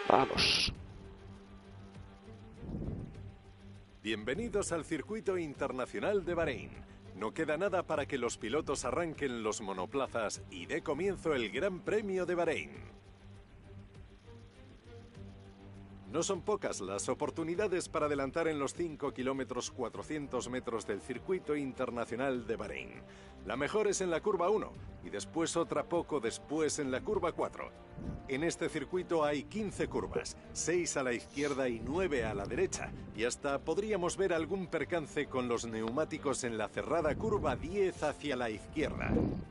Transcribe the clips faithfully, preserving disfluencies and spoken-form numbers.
Vamos. Bienvenidos al Circuito Internacional de Bahrein. No queda nada para que los pilotos arranquen los monoplazas y dé comienzo el Gran Premio de Bahrein. No son pocas las oportunidades para adelantar en los cinco kilómetros cuatrocientos metros del Circuito Internacional de Bahrein. La mejor es en la curva uno y después otra poco después en la curva cuatro. En este circuito hay quince curvas, seis a la izquierda y nueve a la derecha, y hasta podríamos ver algún percance con los neumáticos en la cerrada curva diez hacia la izquierda.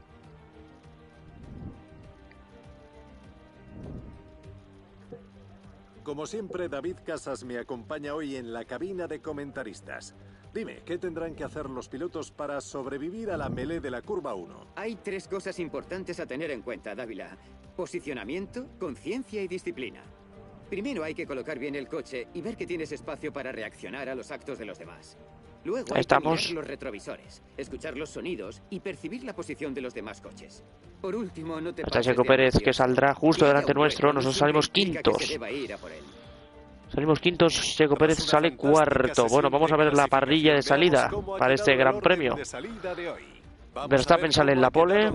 Como siempre, David Casas me acompaña hoy en la cabina de comentaristas. Dime, ¿qué tendrán que hacer los pilotos para sobrevivir a la melee de la curva uno? Hay tres cosas importantes a tener en cuenta, Dávila. Posicionamiento, conciencia y disciplina. Primero hay que colocar bien el coche y ver que tienes espacio para reaccionar a los actos de los demás. Luego hay que mirar los retrovisores, escuchar los sonidos y percibir la posición de los demás coches. Por último, no te Está Checo Pérez, que saldrá justo delante nuestro. Nosotros salimos quintos. Salimos quintos, Checo Pérez sale cuarto. Bueno, vamos a ver la parrilla de salida para este Gran Premio. Verstappen sale en la pole.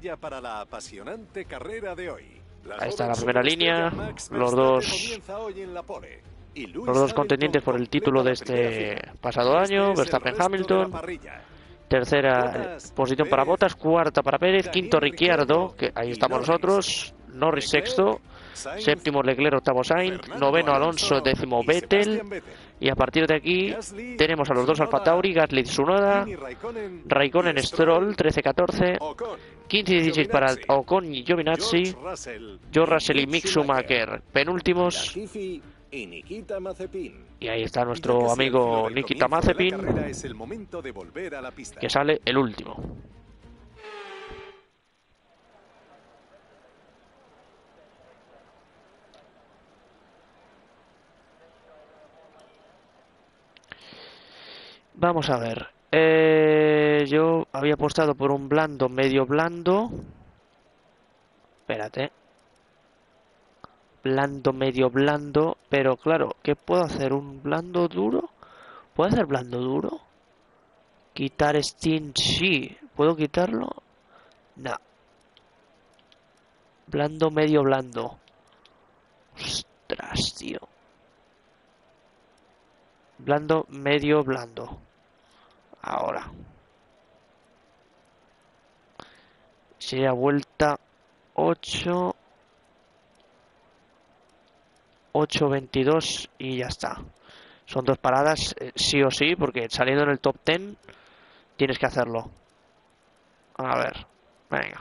Ahí está la primera línea. Los dos... Los dos contendientes por el título de este pasado año, Verstappen-Hamilton. Tercera posición para Bottas, cuarta para Pérez, quinto Ricciardo, que ahí estamos nosotros, Norris sexto, séptimo Leclerc, octavo Sainz, noveno Alonso, décimo Vettel, y a partir de aquí tenemos a los dos Alfa Tauri, Gasly, Tsunoda, Raikkonen, Stroll, trece catorce, quince y dieciséis para Ocon y Giovinazzi, George Russell y Mick Schumacher penúltimos. Y Nikita Mazepin. Y ahí está nuestro amigo Nikita Mazepin, que sale el último. Vamos a ver. Eh, yo había apostado por un blando, medio blando. Espérate. Blando, medio blando, pero claro, ¿qué puedo hacer? ¿Un blando duro? ¿Puedo hacer blando duro? Quitar Steam, sí. ¿Puedo quitarlo? No. Blando, medio blando. Ostras, tío. Blando, medio blando. Ahora. Sería vuelta ocho... ocho veintidós y ya está. Son dos paradas eh, sí o sí, porque saliendo en el top diez tienes que hacerlo. A ver, venga.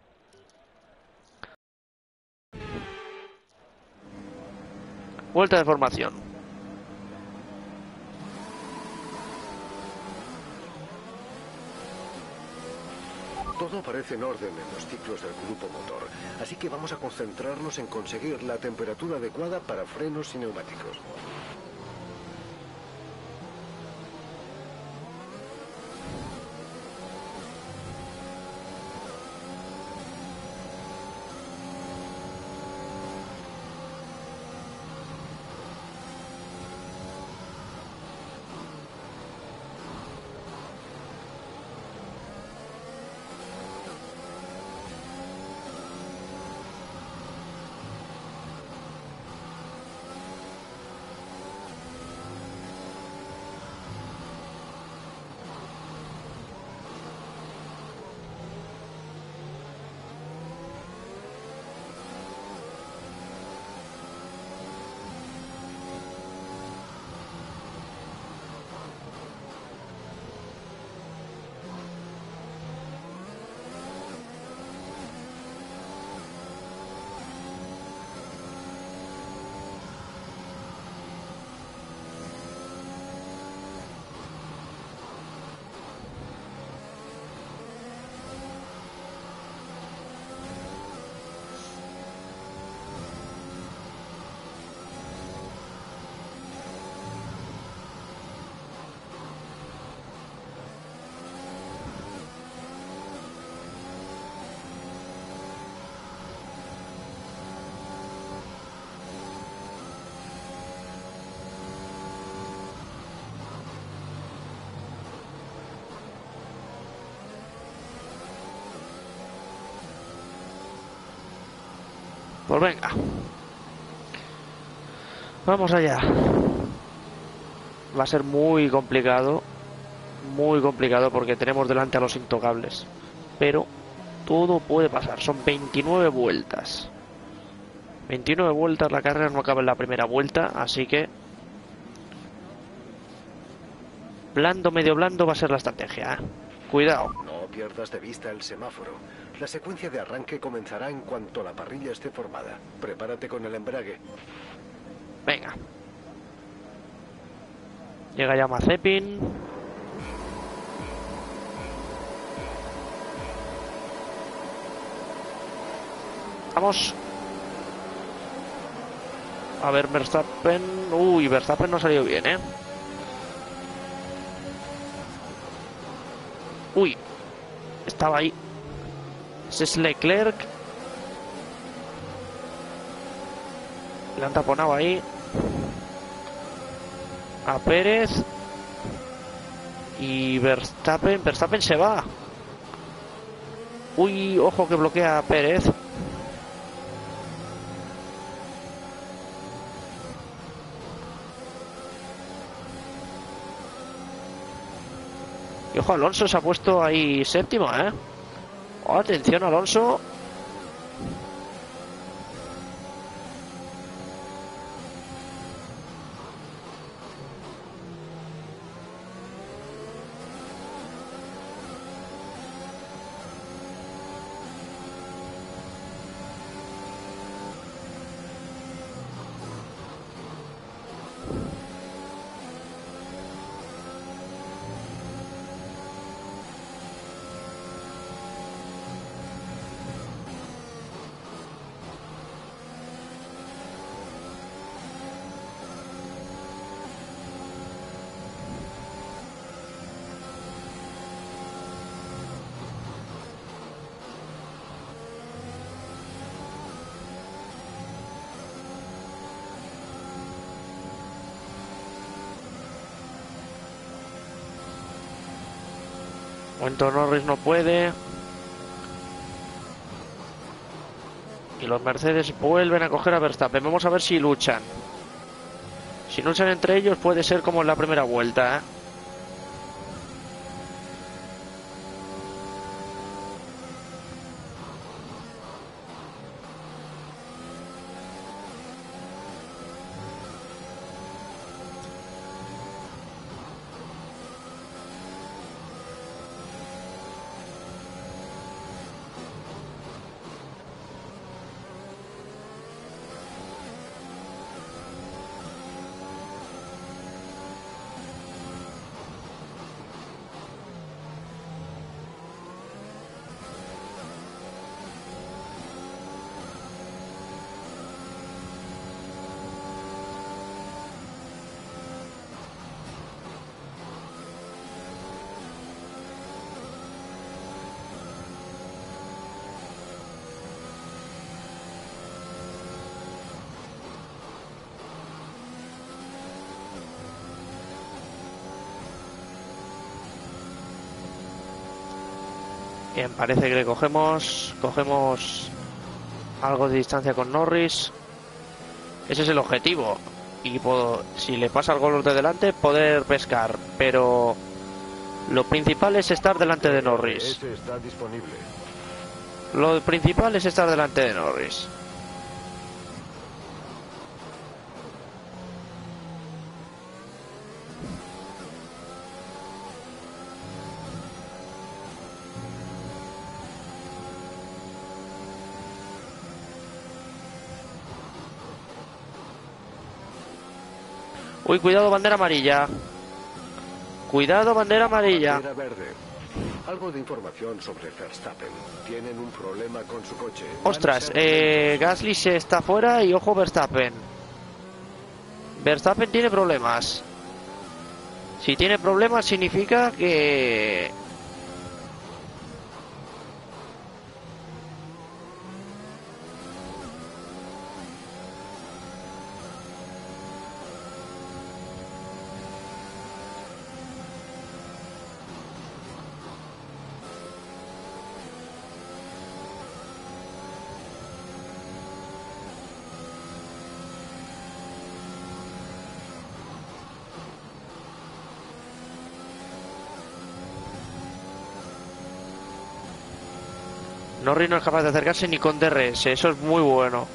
Vuelta de formación. Todo parece en orden en los ciclos del grupo motor, así que vamos a concentrarnos en conseguir la temperatura adecuada para frenos y neumáticos. Pues venga. Vamos allá. Va a ser muy complicado. Muy complicado porque tenemos delante a los intocables. Pero todo puede pasar. Son veintinueve vueltas. veintinueve vueltas. La carrera no acaba en la primera vuelta. Así que blando, medio blando va a ser la estrategia, ¿eh? Cuidado. No pierdas de vista el semáforo. La secuencia de arranque comenzará en cuanto la parrilla esté formada. Prepárate con el embrague. Venga. Llega ya Mazepin. Vamos. A ver, Verstappen. Uy, Verstappen no ha salido bien, ¿eh? Uy. Estaba ahí. Ese es Leclerc. Le han taponado ahí a Pérez. Y Verstappen. Verstappen se va. Uy, ojo que bloquea a Pérez. Y ojo, Alonso se ha puesto ahí séptimo, ¿eh? Oh, atención, Alonso. Momento Norris no puede. Y los Mercedes vuelven a coger a Verstappen. Vamos a ver si luchan. Si luchan entre ellos puede ser como en la primera vuelta, ¿eh? Bien, parece que le cogemos Cogemos algo de distancia con Norris. Ese es el objetivo. Y puedo, si le pasa algo a los de delante, poder pescar. Pero lo principal es estar delante de Norris. Ese está disponible. Lo principal es estar delante de Norris. Uy, cuidado, bandera amarilla. Cuidado, bandera amarilla. Bandera verde. Algo de información sobre Verstappen. Tienen un problema con su coche. Ostras, eh, Gasly se está fuera y ojo Verstappen. Verstappen tiene problemas. Si tiene problemas significa que... Norris no es capaz de acercarse ni con D R S, eso es muy bueno.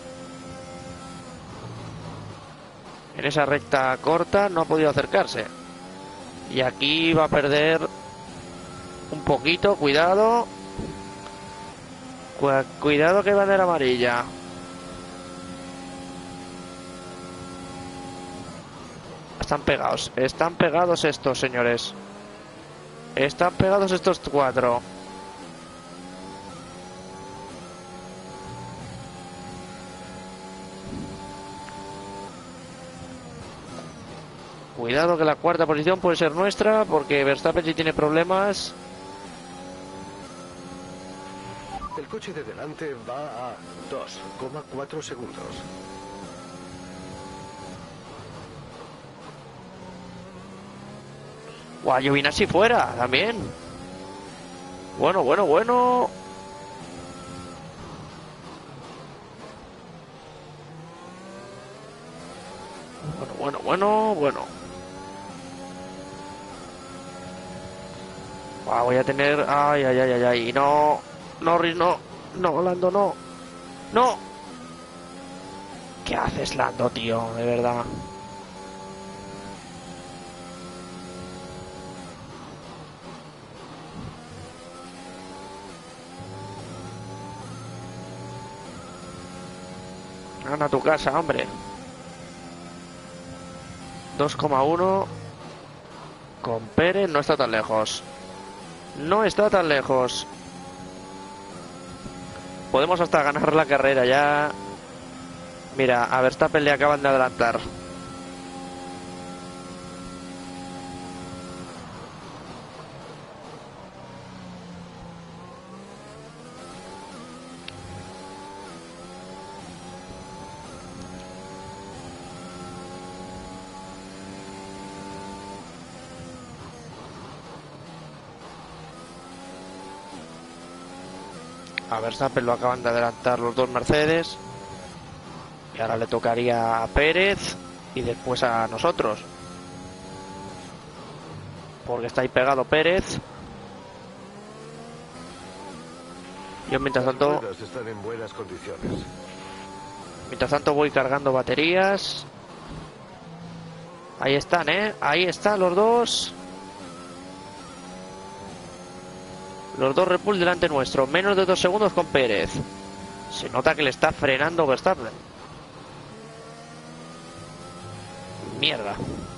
En esa recta corta no ha podido acercarse. Y aquí va a perder un poquito, cuidado. Cu- cuidado que bandera amarilla. Están pegados, están pegados estos señores. Están pegados estos cuatro. Cuidado que la cuarta posición puede ser nuestra, porque Verstappen si tiene problemas. El coche de delante va a dos coma cuatro segundos. Guau, yo vine así fuera también. Bueno, bueno, bueno. Bueno, bueno, bueno, bueno. Guau, voy a tener... Ay, ay, ay, ay, ay. No. Norris, no. No, Lando, no. No. ¿Qué haces, Lando, tío? De verdad. Anda a tu casa, hombre. dos coma uno con Pérez, no está tan lejos. No está tan lejos. Podemos hasta ganar la carrera ya. Mira, a Verstappen le acaban de adelantar. A Verstappen lo acaban de adelantar los dos Mercedes. Y ahora le tocaría a Pérez y después a nosotros. Porque está ahí pegado Pérez. Yo mientras tanto... Las ruedas están en buenas condiciones. Mientras tanto voy cargando baterías. Ahí están, ¿eh? Ahí están los dos. Los dos Red Bull delante nuestro. Menos de dos segundos con Pérez. Se nota que le está frenando Verstappen. Mierda.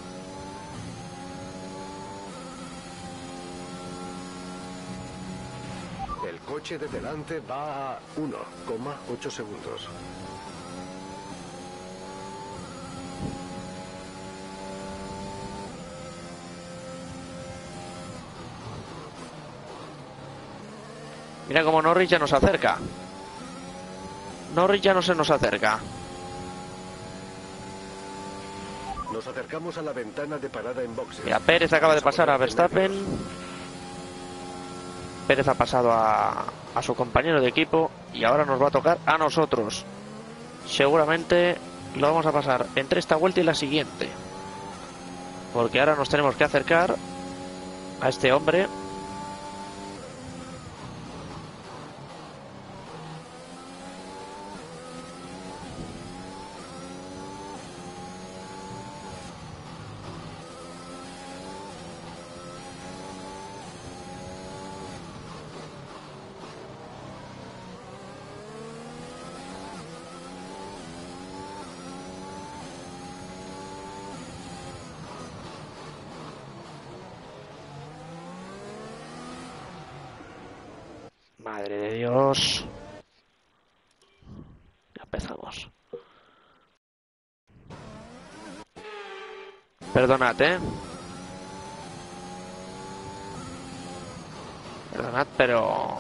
El coche de delante va a uno coma ocho segundos. Mira cómo Norris ya nos acerca. Norris ya no se nos acerca. Nos acercamos a la ventana de parada en boxes. Mira, Pérez acaba de pasar a Verstappen. Pérez ha pasado a, a su compañero de equipo y ahora nos va a tocar a nosotros. Seguramente lo vamos a pasar entre esta vuelta y la siguiente. Porque ahora nos tenemos que acercar a este hombre. Madre de Dios. Ya empezamos. Perdonad, ¿eh? Perdonad, pero...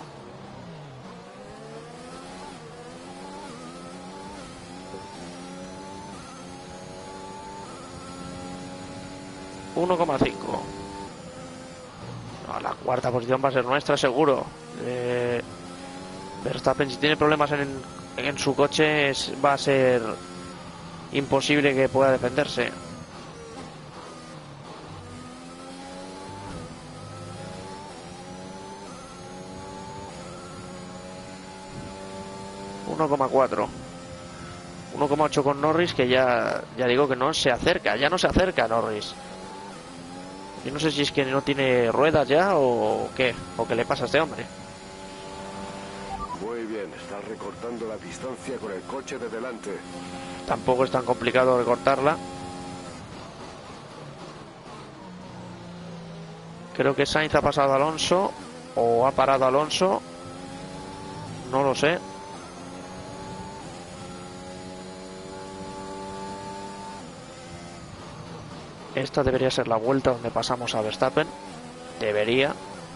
uno coma cinco. No, la cuarta posición va a ser nuestra, seguro. Eh, Verstappen, si tiene problemas en, en su coche, es, va a ser imposible que pueda defenderse. uno coma cuatro. uno coma ocho con Norris, que ya, ya digo que no se acerca, ya no se acerca Norris. Yo no sé si es que no tiene ruedas ya o qué, o qué le pasa a este hombre. Muy bien, está recortando la distancia con el coche de delante. Tampoco es tan complicado recortarla. Creo que Sainz ha pasado a Alonso o ha parado a Alonso. No lo sé. Esta debería ser la vuelta donde pasamos a Verstappen. Debería.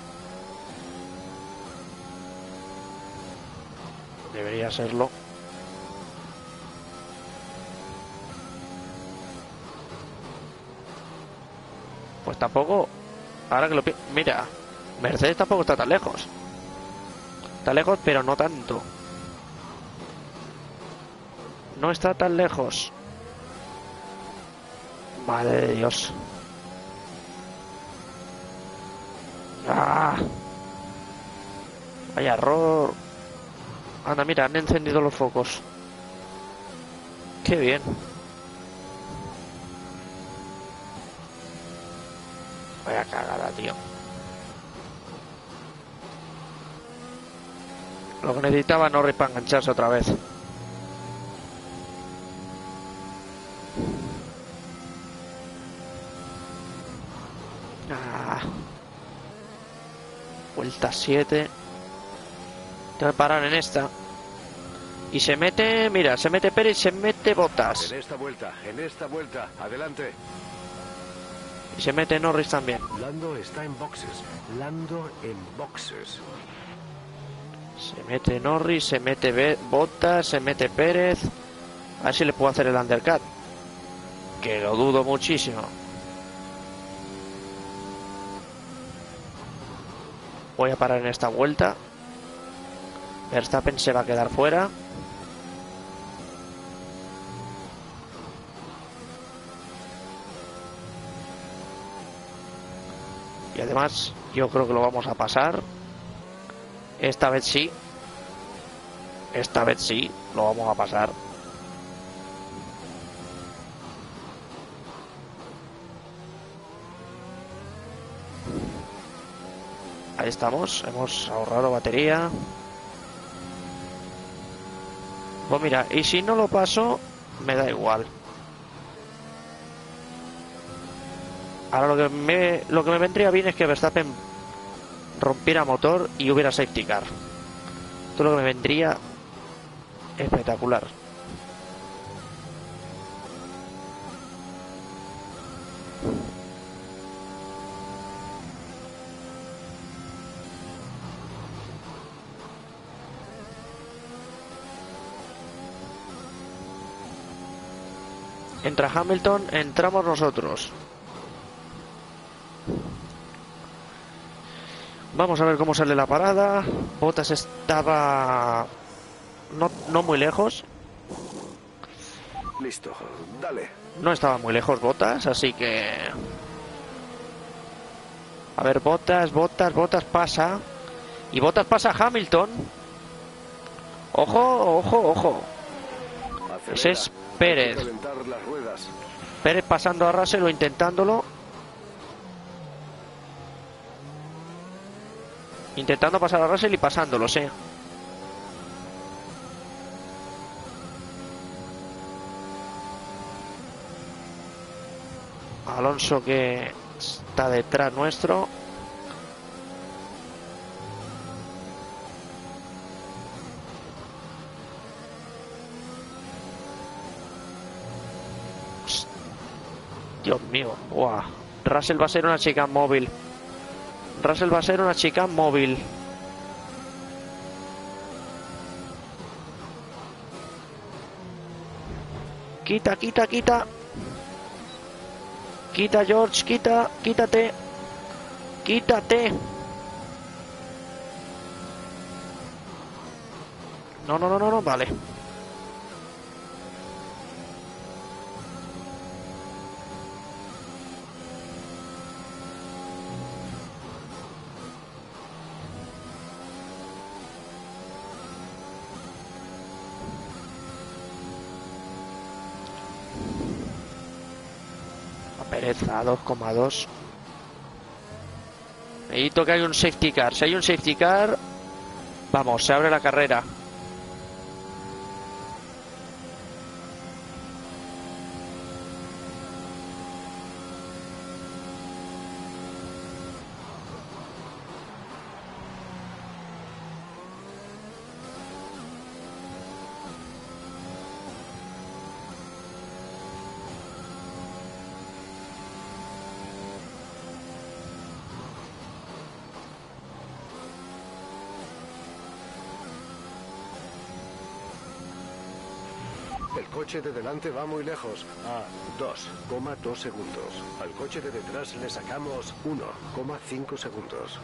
Debería serlo. Pues tampoco. Ahora que lo pi... Mira, Mercedes tampoco está tan lejos. Está lejos, pero no tanto. No está tan lejos. Madre de Dios. ¡Ah! Vaya error. Anda, mira, han encendido los focos. Qué bien. Vaya cagada, tío. Lo que necesitaba Norris para engancharse otra vez. Ah. Vuelta siete. Tengo que parar en esta. Y se mete, mira, se mete Pérez y se mete Bottas. En esta vuelta, en esta vuelta, adelante. Y se mete Norris también. Lando está en boxes. Lando en boxes. Se mete Norris, se mete Be Bottas, se mete Pérez. A ver si le puedo hacer el undercut. Que lo dudo muchísimo. Voy a parar en esta vuelta. Verstappen se va a quedar fuera. Y además yo creo que lo vamos a pasar. Esta vez sí. Esta vez sí, lo vamos a pasar. Ahí estamos, hemos ahorrado batería. Pues mira, y si no lo paso, me da igual. Ahora lo que me, lo que me vendría bien es que Verstappen rompiera motor y hubiera safety car. Esto es lo que me vendría espectacular. Entra Hamilton, entramos nosotros. Vamos a ver cómo sale la parada. Bottas estaba no, no muy lejos. Listo, dale. No estaba muy lejos Bottas, así que... A ver, Bottas, Bottas, Bottas pasa. Y Bottas pasa a Hamilton. Ojo, ojo, ojo. Acelera. Ese es Pérez. Hay que calentar las ruedas. Pérez pasando a Russell o intentándolo. Intentando pasar a Russell y pasándolo, sí. Alonso que está detrás nuestro. Dios mío, buah. Russell va a ser una chica móvil. Russell va a ser una chica móvil. Quita, quita, quita. Quita, George, quita, quítate. Quítate. No, no, no, no, no, vale. Pérez a dos coma dos. Necesito que hay un safety car. Si hay un safety car, vamos, se abre la carrera. El coche de delante va muy lejos. A dos coma dos segundos. Al coche de detrás le sacamos uno coma cinco segundos.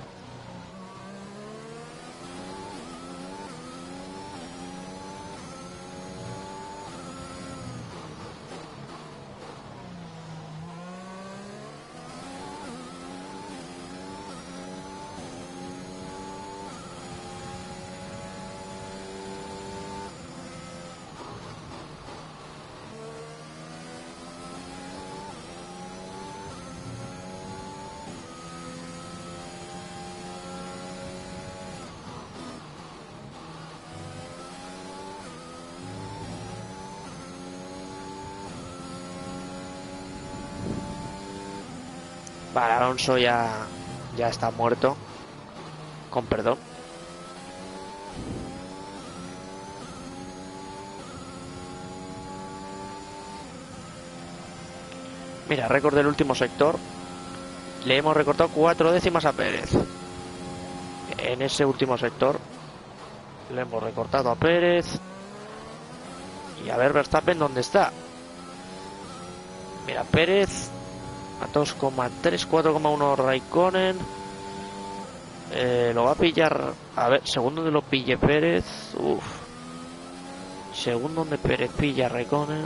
Vale, Alonso ya, ya está muerto. Con perdón. Mira, récord del último sector. Le hemos recortado cuatro décimas a Pérez. En ese último sector le hemos recortado a Pérez. Y a ver Verstappen dónde está. Mira, Pérez a dos coma tres, cuatro coma uno Raikkonen. Eh, lo va a pillar. A ver, según donde lo pille Pérez. Uf. Según donde Pérez pilla Raikkonen.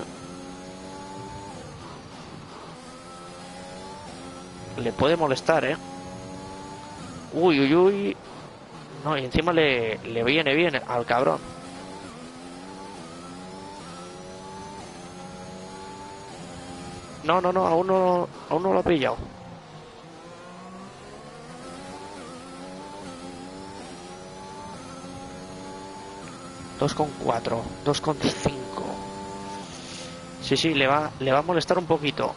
Le puede molestar, eh. Uy, uy, uy. No, y encima le, le viene bien al cabrón. No, no, no, aún no, aún no lo ha pillado. dos coma cuatro, dos coma cinco. Sí, sí, le va, le va a molestar un poquito.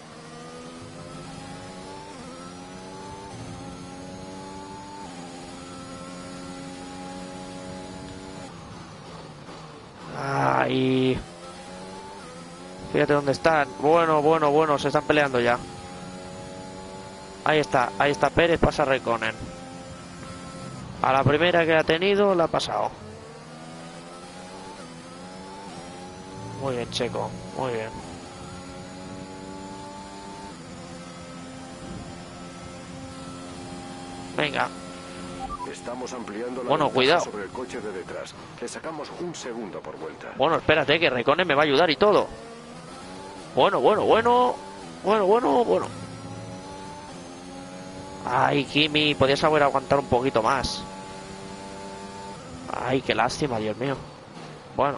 Ahí. Fíjate dónde están. Bueno, bueno, bueno, se están peleando ya. Ahí está, ahí está Pérez, pasa Raikkonen. A la primera que ha tenido la ha pasado. Muy bien, Checo, muy bien. Venga. Estamos ampliando la bueno, cuidado sobre el coche de detrás. Le sacamos un segundo por vuelta. Bueno, espérate, que Raikkonen me va a ayudar y todo. Bueno, bueno, bueno. Bueno, bueno, bueno. Ay, Kimi, podías haber aguantado un poquito más. Ay, qué lástima, Dios mío. Bueno.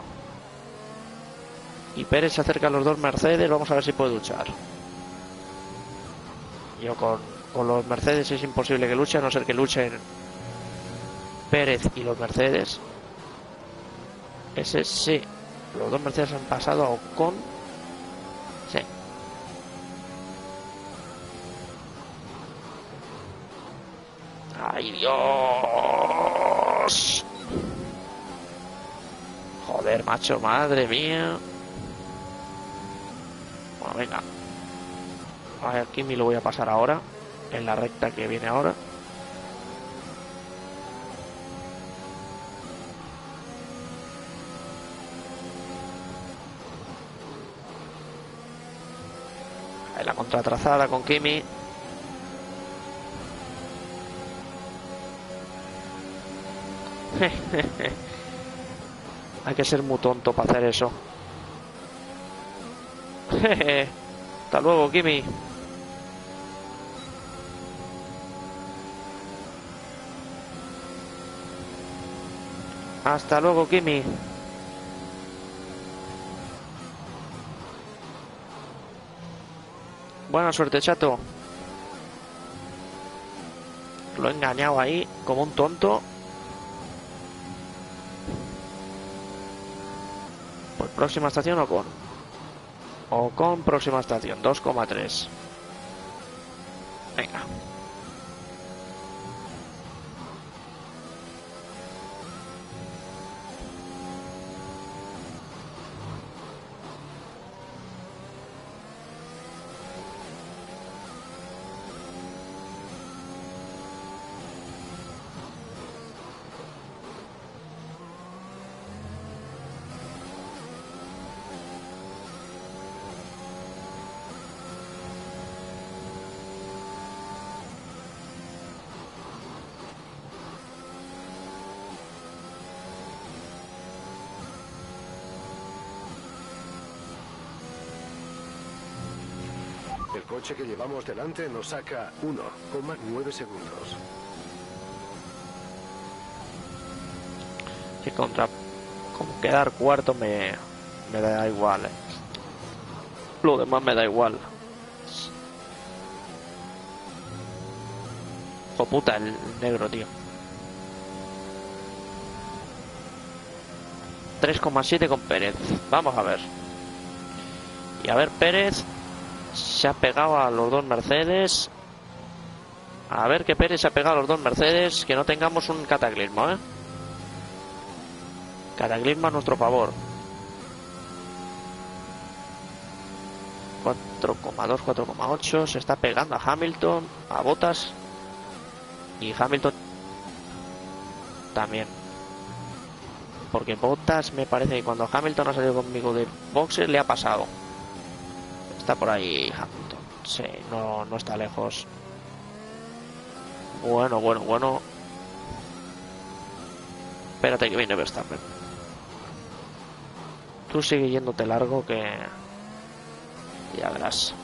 Y Pérez se acerca a los dos Mercedes. Vamos a ver si puede luchar. Yo con, con los Mercedes es imposible que luche, a no ser que luchen Pérez y los Mercedes. Ese sí. Los dos Mercedes han pasado a Ocon. Sí. ¡Ay, Dios! Joder, macho, madre mía. Bueno, venga. A ver, Kimi lo voy a pasar ahora. En la recta que viene ahora. Ahí la contratrazada con Kimi. Hay que ser muy tonto para hacer eso. Hasta luego, Kimi. Hasta luego, Kimi. Buena suerte, chato. Lo he engañado ahí como un tonto. Pues próxima estación o con. O con próxima estación, dos coma tres. Venga. El coche que llevamos delante nos saca uno coma nueve segundos. Que contra como quedar cuarto me, me da igual, eh. Lo demás me da igual. Oh puta, el negro, tío. tres coma siete con Pérez. Vamos a ver. Y a ver, Pérez se ha pegado a los dos Mercedes. A ver que Pérez se ha pegado a los dos Mercedes. Que no tengamos un cataclismo, ¿eh? Cataclismo a nuestro favor. cuatro coma dos, cuatro coma ocho. Se está pegando a Hamilton, a Bottas. Y Hamilton también. Porque Bottas me parece que cuando Hamilton ha salido conmigo de boxes le ha pasado. Está por ahí Hamilton. Sí, no, no está lejos. Bueno, bueno, bueno. Espérate que viene Verstappen. Tú sigue yéndote largo que... ya verás.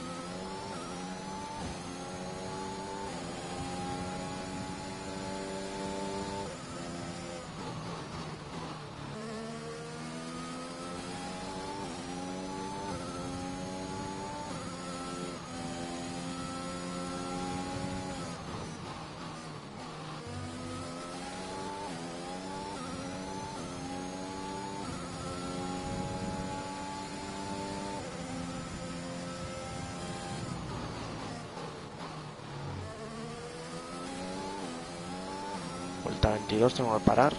Vuelta veintidós, tengo que parar.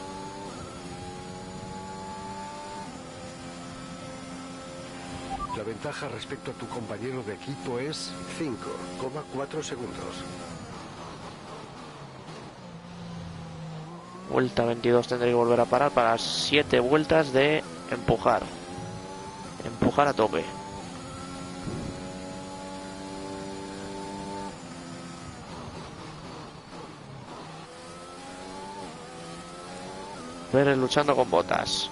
La ventaja respecto a tu compañero de equipo es cinco coma cuatro segundos. Vuelta veintidós, tendré que volver a parar para siete vueltas de empujar. Empujar a tope. Pérez luchando con Bottas.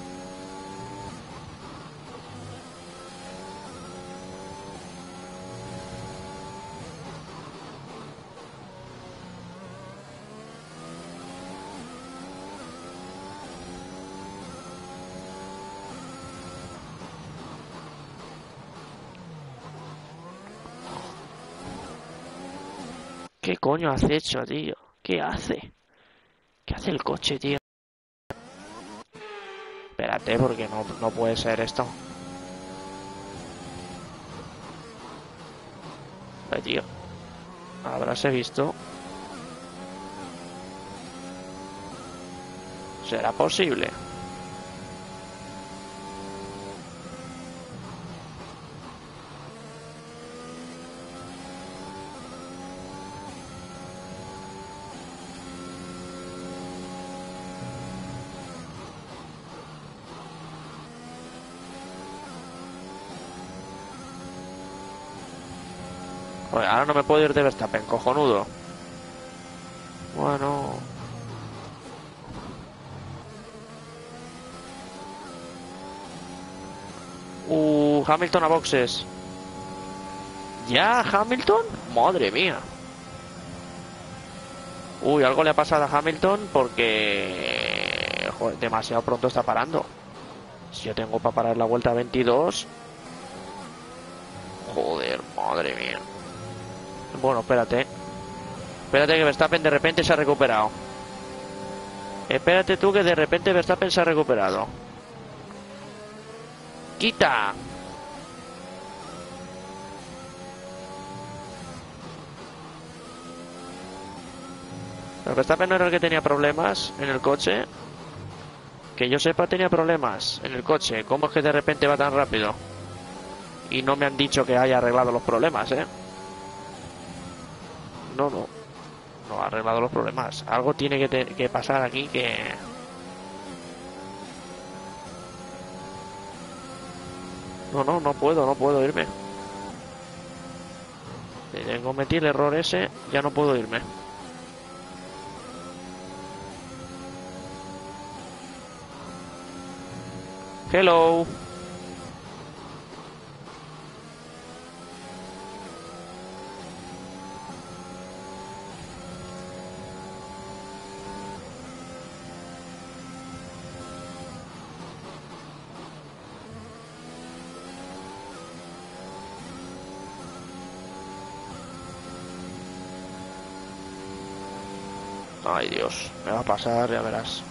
¿Qué coño has hecho, tío? ¿Qué hace? ¿Qué hace el coche, tío? Espérate, porque no, no puede ser esto. Ay, tío. Habráse visto. ¿Será posible? Oye, ahora no me puedo ir de Verstappen, cojonudo. Bueno. Uh, Hamilton a boxes. ¿Ya Hamilton? Madre mía. Uy, algo le ha pasado a Hamilton porque... joder, demasiado pronto está parando. Si yo tengo para parar la vuelta veintidós... joder, Madre mía. Bueno, espérate. Espérate que Verstappen de repente se ha recuperado. Espérate tú que de repente Verstappen se ha recuperado. ¡Quita! Pero Verstappen no era el que tenía problemas en el coche. Que yo sepa tenía problemas en el coche. ¿Cómo es que de repente va tan rápido? Y no me han dicho que haya arreglado los problemas, ¿eh? No, no. No ha arreglado los problemas. Algo tiene que, te que pasar aquí que... No, no, no puedo, no puedo irme. Si cometí el error ese, ya no puedo irme. Hello. Ay, Dios, me va a pasar, ya verás.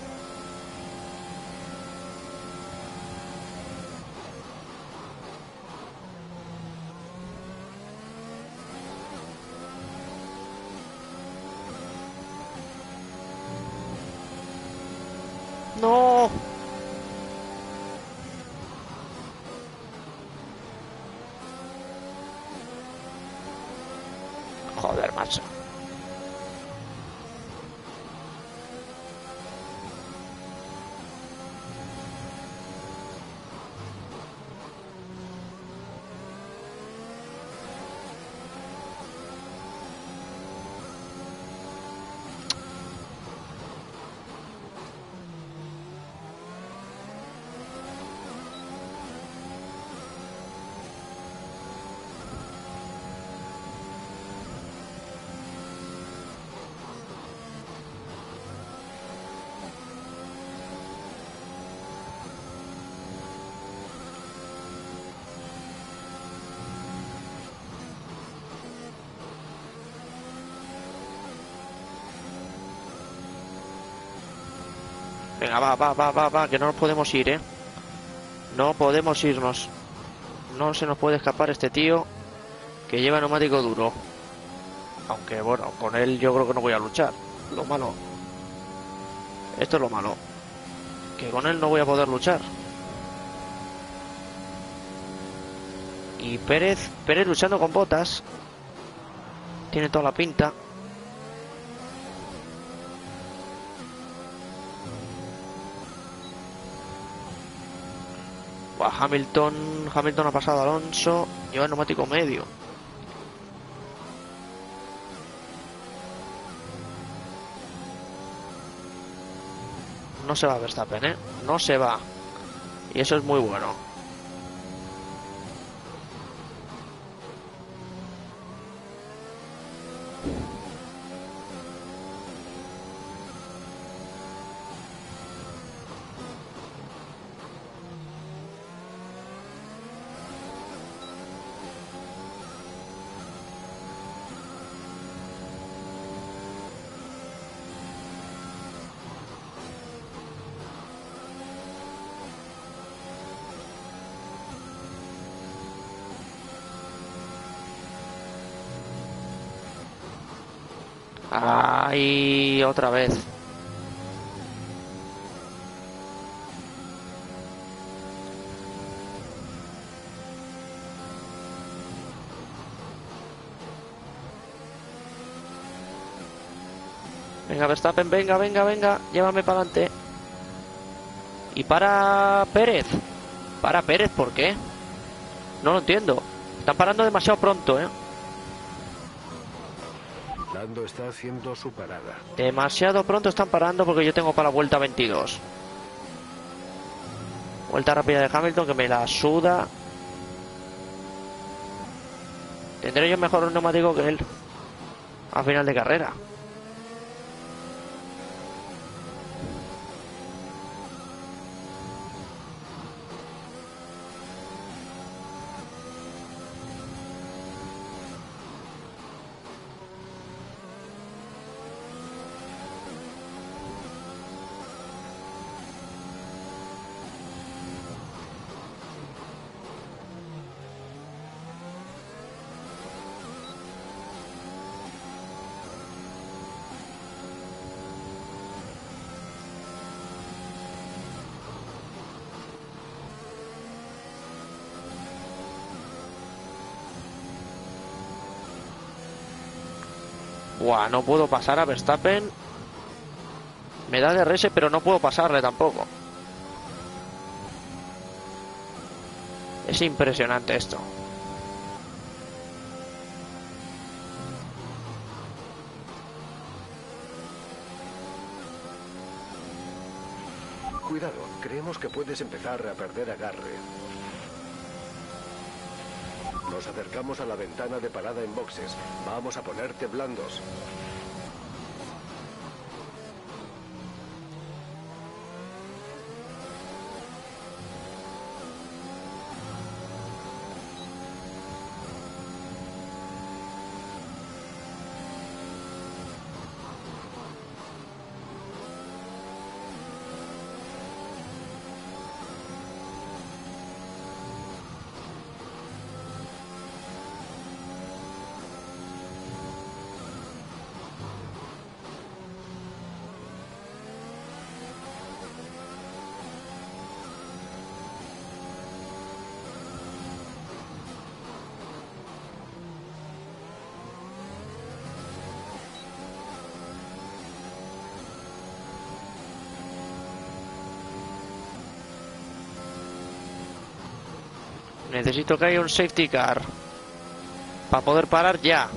No. Joder, macho. Venga, va, va, va, va, va, que no nos podemos ir, ¿eh? No podemos irnos. No se nos puede escapar este tío que lleva neumático duro. Aunque, bueno, con él yo creo que no voy a luchar. Lo malo. Esto es lo malo. Que con él no voy a poder luchar. Y Pérez, Pérez luchando con Bottas. Tiene toda la pinta. Hamilton, Hamilton ha pasado a Alonso, lleva el neumático medio. No se va Verstappen, ¿eh? No se va. Y eso es muy bueno. Ay, otra vez. Venga, Verstappen, venga, venga, venga, llévame para adelante. Y para Pérez. Para Pérez, ¿por qué? No lo entiendo. Están parando demasiado pronto, ¿eh? Lando está haciendo su parada. Demasiado pronto están parando porque yo tengo para la vuelta veintidós. Vuelta rápida de Hamilton que me la suda. Tendré yo mejor un neumático que él a final de carrera. Buah, no puedo pasar a Verstappen. Me da D R S, pero no puedo pasarle tampoco. Es impresionante esto. Cuidado, creemos que puedes empezar a perder agarre. Nos acercamos a la ventana de parada en boxes. Vamos a ponerte blandos. Necesito que haya un safety car para poder parar ya.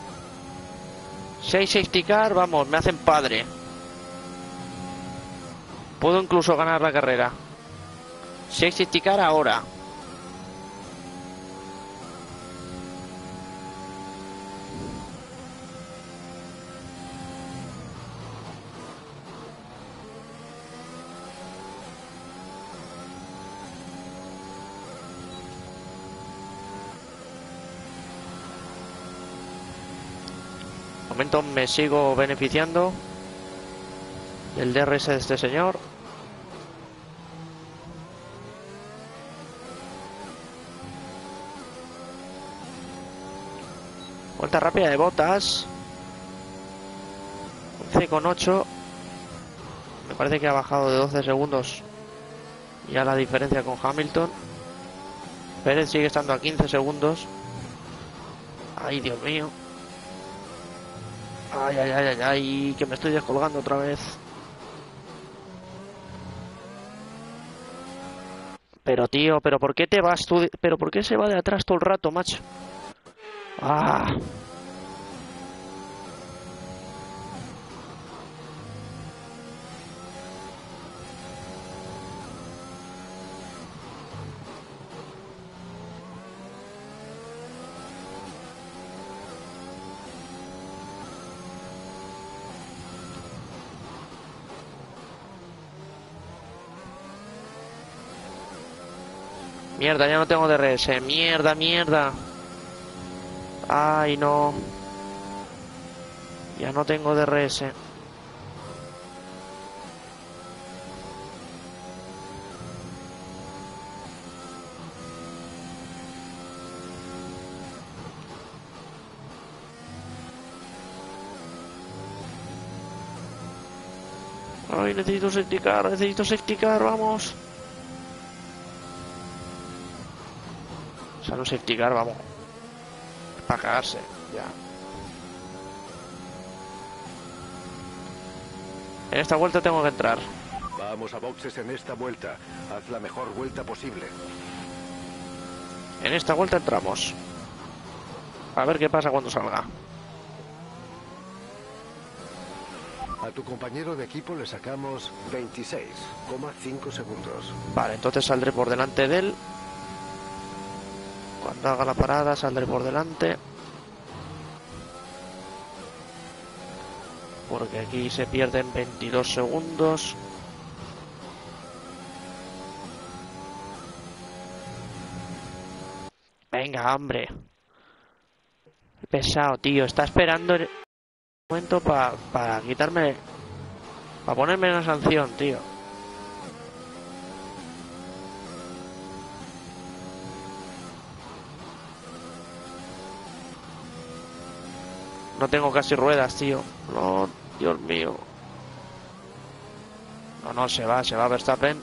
Si hay safety car, vamos, me hacen padre. Puedo incluso ganar la carrera. Si hay safety car ahora. De momento me sigo beneficiando del D R S de este señor. Vuelta rápida de Bottas. once coma ocho. Me parece que ha bajado de doce segundos ya la diferencia con Hamilton. Pérez sigue estando a quince segundos. Ay, Dios mío. Ay, ay, ay, ay, ay, que me estoy descolgando otra vez. Pero tío, pero ¿por qué te vas tú? De... ¿Pero por qué se va de atrás todo el rato, macho? Ah. Mierda, ya no tengo D R S. Mierda, mierda. Ay, no. Ya no tengo D R S. Ay, necesito safety car, necesito safety car, vamos. Sale un safety car, vamos. Para cagarse, ya. En esta vuelta tengo que entrar. Vamos a boxes en esta vuelta. Haz la mejor vuelta posible. En esta vuelta entramos. A ver qué pasa cuando salga. A tu compañero de equipo le sacamos veintiséis coma cinco segundos. Vale, entonces saldré por delante de él. Cuando haga la parada saldré por delante. Porque aquí se pierden veintidós segundos. Venga, hombre. Pesado, tío. Está esperando el momento para pa quitarme... Para ponerme una sanción, tío. No tengo casi ruedas, tío. No, Dios mío. No, no, se va, se va Verstappen.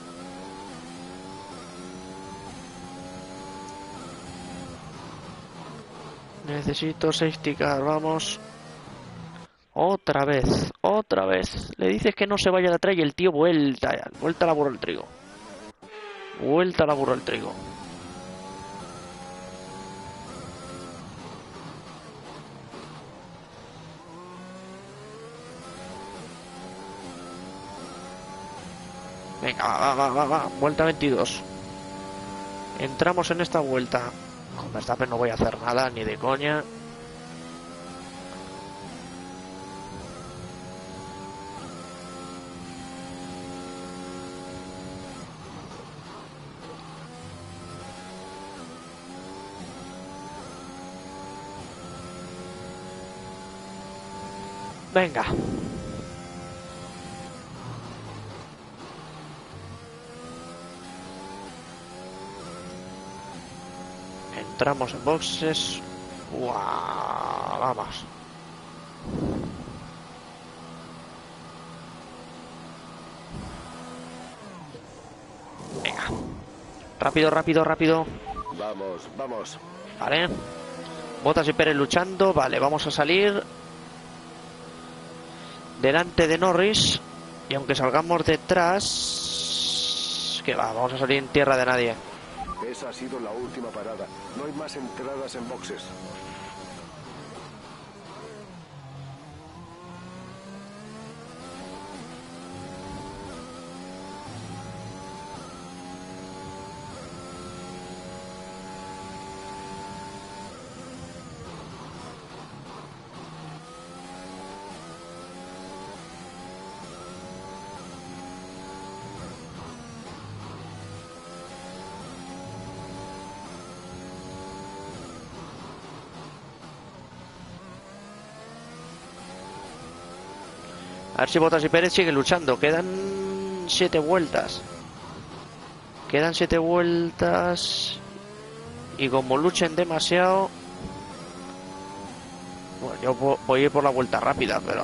Necesito safety car, vamos. Otra vez, otra vez. Le dices que no se vaya de atrás y el tío vuelta, vuelta a la burra el trigo. Vuelta a la burra el trigo. Venga, va, va, va, va, vuelta veintidós. Entramos en esta vuelta. Con Verstappen no voy a hacer nada, ni de coña. Venga. Entramos en boxes. ¡Wow! Vamos. Venga. Rápido, rápido, rápido. Vamos, vamos. Vale. Bottas y Pérez luchando. Vale, vamos a salir delante de Norris. Y aunque salgamos detrás, que va, vamos a salir en tierra de nadie. Esa ha sido la última parada. No hay más entradas en boxes. A ver si Bottas y Pérez siguen luchando. Quedan siete vueltas. Quedan siete vueltas. Y como luchen demasiado... Bueno, yo voy a ir por la vuelta rápida, pero...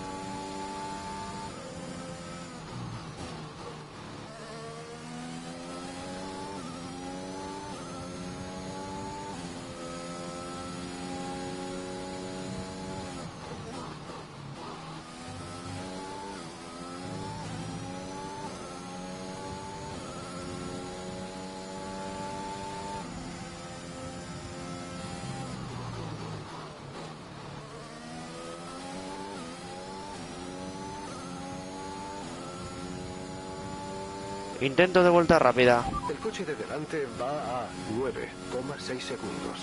Intento de vuelta rápida. El coche de delante va a nueve coma seis segundos.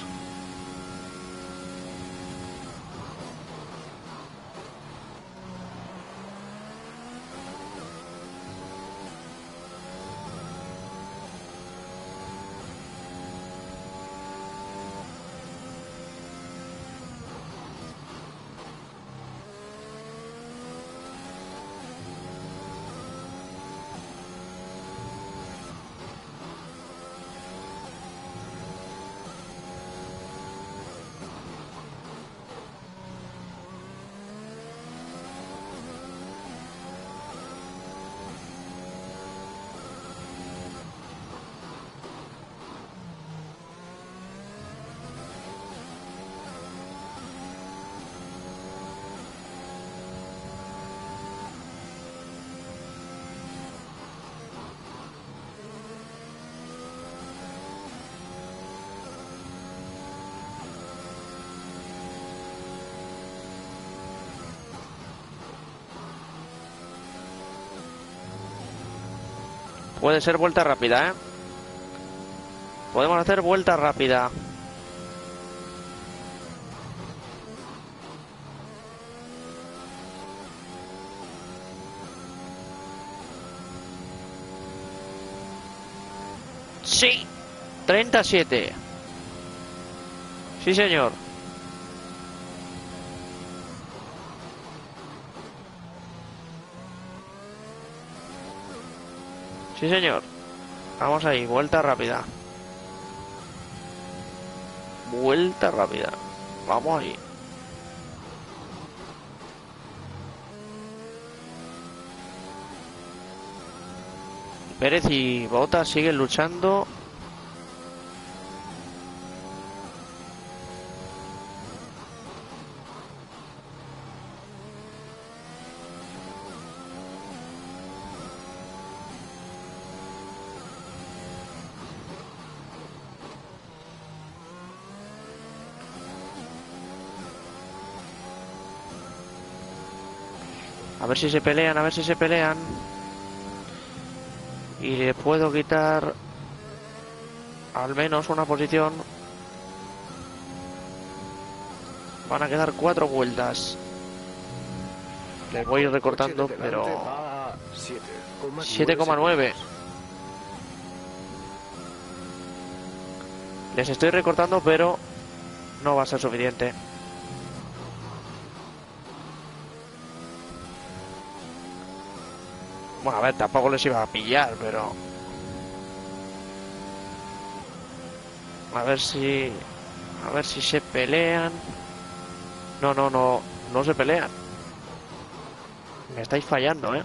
Puede ser vuelta rápida, ¿eh? Podemos hacer vuelta rápida. Sí, treinta y siete. Sí, señor. Sí, señor. Vamos ahí, vuelta rápida. Vuelta rápida. Vamos ahí. Pérez y Bottas siguen luchando. A ver si se pelean, a ver si se pelean. Y le puedo quitar al menos una posición. Van a quedar cuatro vueltas. Les voy a ir recortando, pero siete coma nueve. Les estoy recortando, pero no va a ser suficiente. Bueno, a ver, tampoco les iba a pillar, pero... A ver si... A ver si se pelean. No, no, no, no se pelean. Me estáis fallando, ¿eh?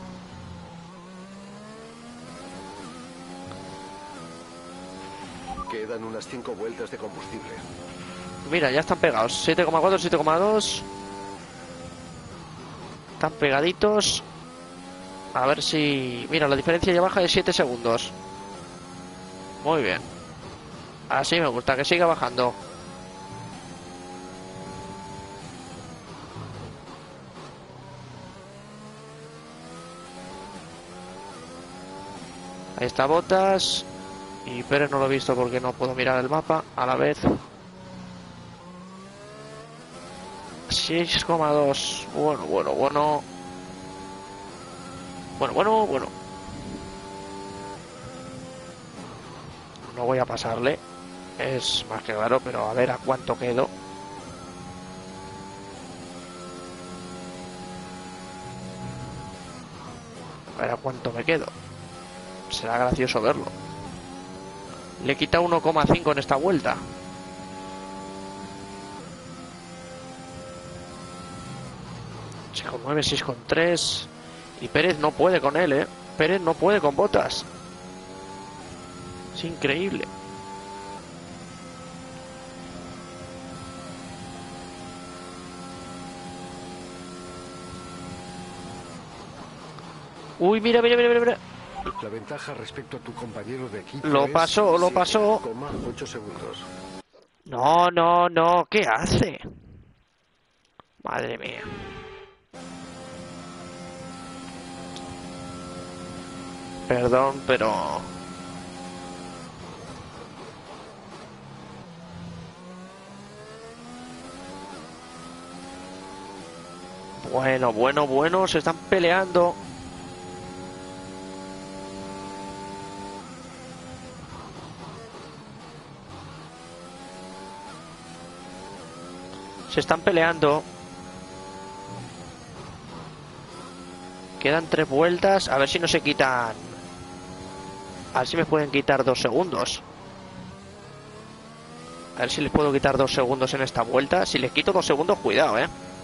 Quedan unas cinco vueltas de combustible. Mira, ya están pegados. siete coma cuatro, siete coma dos. Están pegaditos. A ver si... Mira, la diferencia ya baja de siete segundos. Muy bien. Así me gusta, que siga bajando. Ahí está Bottas. Y Pérez no lo he visto porque no puedo mirar el mapa a la vez. seis coma dos. Bueno, bueno, bueno. Bueno, bueno, bueno. No voy a pasarle. Es más que claro, pero a ver a cuánto quedo. A ver a cuánto me quedo. Será gracioso verlo. Le quita uno coma cinco en esta vuelta. seis coma nueve, seis coma tres. Y Pérez no puede con él, ¿eh? Pérez no puede con Bottas. Es increíble. Uy, mira, mira, mira, mira. La ventaja respecto a tu compañero de equipo Lo es pasó, lo pasó. siete coma ocho segundos. No, no, no. ¿Qué hace? Madre mía. Perdón, pero... Bueno, bueno, bueno. Se están peleando. Se están peleando. Quedan tres vueltas. A ver si no se quitan. A ver si me pueden quitar dos segundos. A ver si les puedo quitar dos segundos en esta vuelta. Si les quito dos segundos, cuidado, eh.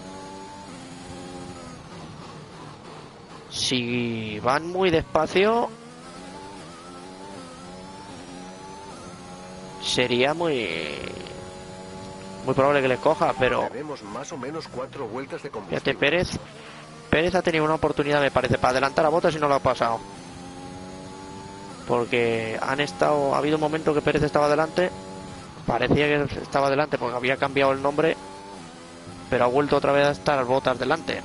Si van muy despacio, sería muy... Muy probable que les coja, pero... Tenemos más o menos cuatro vueltas de combustible. Fíjate, Pérez. Pérez ha tenido una oportunidad, me parece, para adelantar a Bottas y no lo ha pasado. Porque han estado... Ha habido un momento que Pérez estaba adelante. Parecía que estaba adelante porque había cambiado el nombre. Pero ha vuelto otra vez a estar Bottas delante.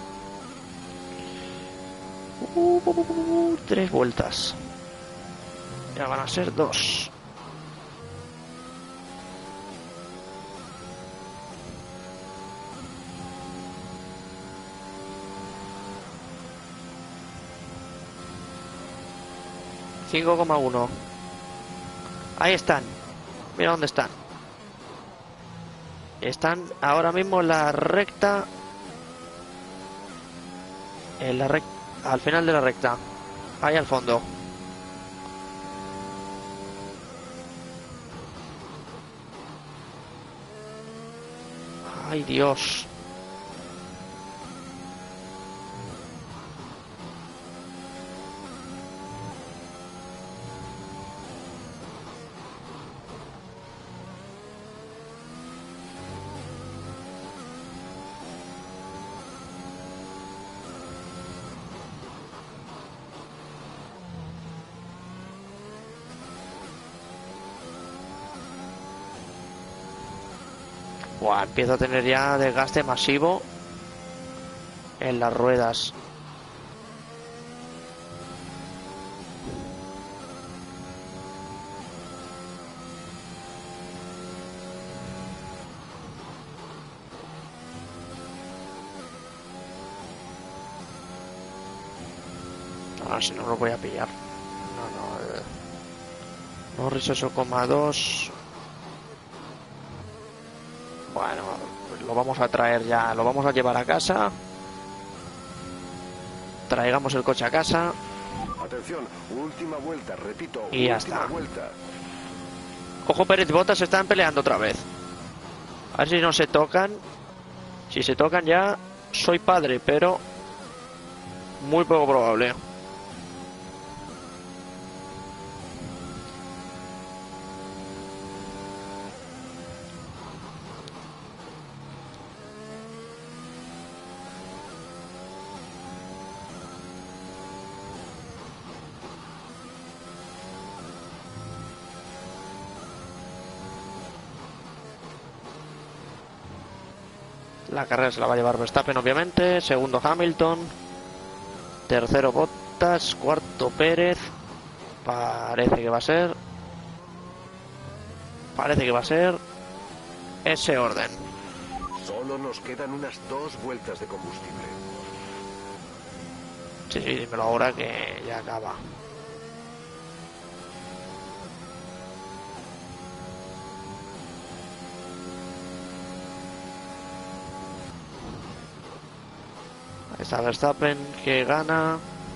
Uh, uh, uh, uh, tres vueltas. Ya van a ser dos. cinco coma uno. Ahí están. Mira dónde están. Están ahora mismo en la recta. En la recta. Al final de la recta. Ahí al fondo. Ay, Dios. Buah, empiezo a tener ya desgaste masivo en las ruedas. Ah, si no lo voy a pillar. No, no. Eh. Norris ocho coma dos. Bueno, pues lo vamos a traer ya. Lo vamos a llevar a casa. Traigamos el coche a casa. Atención, última vuelta, repito. Y ya última está. Vuelta. Ojo, Pérez y Bottas se están peleando otra vez. A ver si no se tocan. Si se tocan ya soy padre, pero muy poco probable. La carrera se la va a llevar Verstappen, obviamente. Segundo Hamilton. Tercero Bottas. Cuarto Pérez. Parece que va a ser. Parece que va a ser ese orden. Solo nos quedan unas dos vueltas de combustible. Sí, sí, dímelo ahora que ya acaba. Está Verstappen que gana.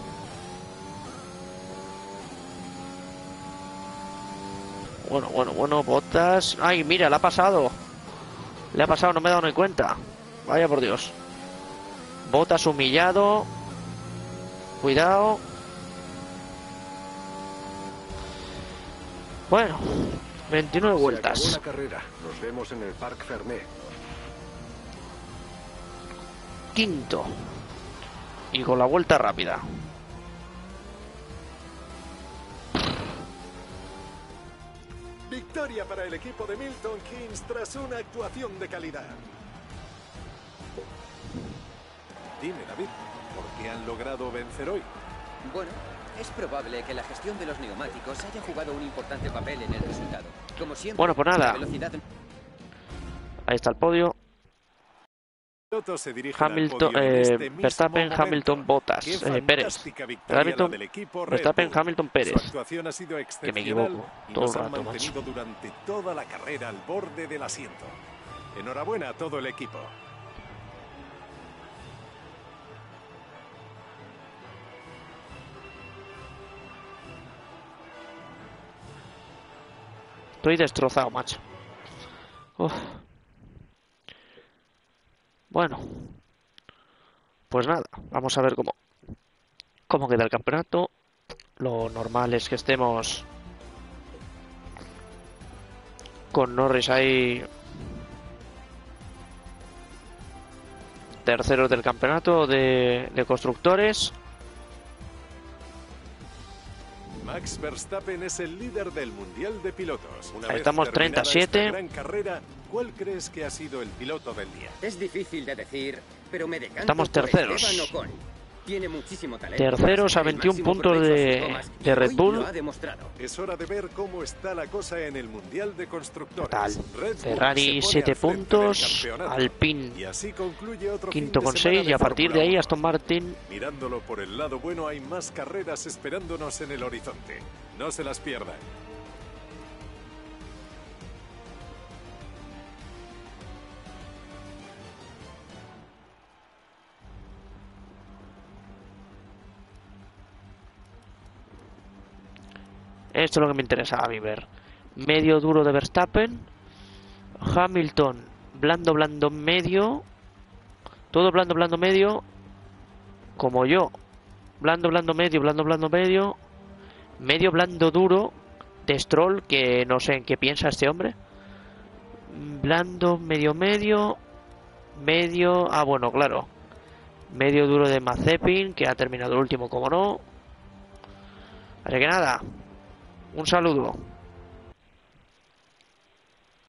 Bueno, bueno, bueno, Bottas. Ay, mira, le ha pasado. Le ha pasado, no me he dado ni cuenta. Vaya por Dios. Bottas humillado. Cuidado. Bueno, veintinueve vueltas. Se acabó la carrera. Nos vemos en el Parc Fermé. Quinto. Y con la vuelta rápida. Victoria para el equipo de Milton Keynes tras una actuación de calidad. Dime, David, ¿por qué han logrado vencer hoy? Bueno, es probable que la gestión de los neumáticos haya jugado un importante papel en el resultado. Como siempre, bueno, pues nada. la velocidad... Ahí está el podio. Hamilton, eh, Verstappen, Hamilton, Bottas, eh, Pérez. Hamilton, Verstappen, Hamilton, Pérez. Su actuación ha sido Que me equivoco y todo el nos han rato, mantenido macho. durante toda la carrera al borde del asiento. Enhorabuena a todo el equipo. Estoy destrozado, macho. Uf. Bueno, pues nada, vamos a ver cómo, cómo queda el campeonato. Lo normal es que estemos con Norris ahí terceros del campeonato de, de constructores. Max Verstappen es el líder del Mundial de Pilotos. Una Ahí vez estamos, treinta y siete. esta gran carrera, ¿cuál crees que ha sido el piloto del día? Es difícil de decir, pero me decanto Estamos por terceros. Esteban Ocon. Tiene muchísimo talento. Terceros a veintiún puntos de, de Red Bull. Lo ha demostrado. Es hora de ver cómo está la cosa en el Mundial de Constructores. Total. Red Bull Ferrari se pone siete al frente puntos, del campeonato. Alpine Y así concluye otro quinto fin de con semana seis y a partir de Fórmula ahí uno. Aston Martin. Mirándolo por el lado bueno, hay más carreras esperándonos en el horizonte. No se las pierdan. Esto es lo que me interesa a mí ver. Medio duro de Verstappen. Hamilton, blando, blando, medio. Todo blando, blando, medio. Como yo. Blando, blando, medio, blando, blando, medio. Medio blando, duro de Stroll, que no sé en qué piensa este hombre. Blando, medio, medio. Medio... Ah, bueno, claro. Medio duro de Mazepin, que ha terminado el último, como no. Así que nada. Un saludo.